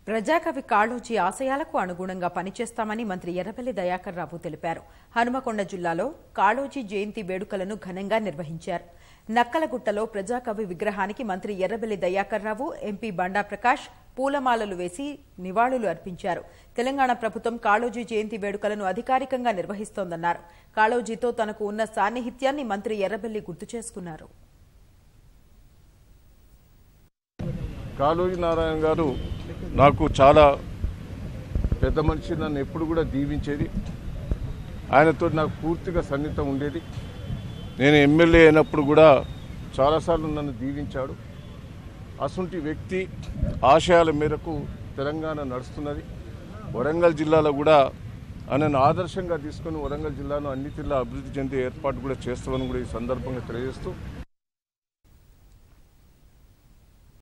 ప్రజాకవి కాళోజీ ఆశయాలకు అనుగుణంగా పనిచేస్తామని మంత్రి ఎర్రబెల్లి దయాకర్ రావు తెలిపారు. హనుమకొండ జిల్లాలో కాళోజీ జయంతి వేడుకలను ఘనంగా నిర్వహించారు. నక్కలగుట్టలో ప్రజాకవి విగ్రహానికి మంత్రి ఎర్రబెల్లి దయాకర్ రావు, ఎంపీ బండా ప్రకాష్ పూలమాలలు వేసి నివాళులు అర్పించారు. తెలంగాణ ప్రభుత్వం కాళోజీ జయంతి వేడుకలను అధికారికంగా నిర్వహిస్తోందన్నారు. కాళోజీతో తనకు ఉన్న సాన్నిహిత్యాన్ని మంత్రి ఎర్రబెల్లి గుర్తు చేసుకున్నారు. కాళోజీ నారాయణ గారు నాకు చాలా పెద్ద మనిషి, నన్ను ఎప్పుడు కూడా దీవించేది. ఆయనతో నాకు పూర్తిగా సన్నిహితం ఉండేది. నేను ఎమ్మెల్యే అయినప్పుడు కూడా చాలాసార్లు నన్ను దీవించాడు. అసంటి వ్యక్తి ఆశయాల మేరకు తెలంగాణ నడుస్తున్నది. వరంగల్ జిల్లాలో కూడా ఆయనను ఆదర్శంగా తీసుకొని వరంగల్ జిల్లాను అన్ని జిల్లా అభివృద్ధి చెందే ఏర్పాటు కూడా చేస్తామని కూడా ఈ సందర్భంగా తెలియజేస్తూ